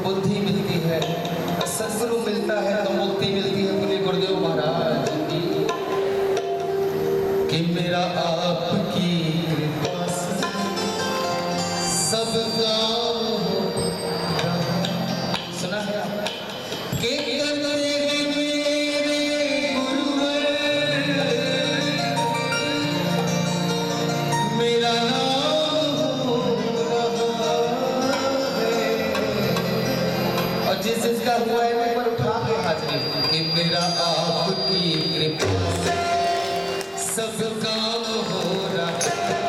बुद्धि मिलती है, सद्गुरु मिलता है तो मुक्ति मिलती है। बोले गुरुदेव महाराज की कि मेरा आपकी कृपा से सब काम हो। सुना है आपने कि मेरा नाम हो रहा है, और जिस जिसका हुआ है मैं पर उठा के हाजिरी कि मेरा आपकी कृपा से सब काम हो रहा है।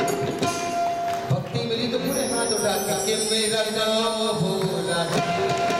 कि मेरा नाम हो रहा है।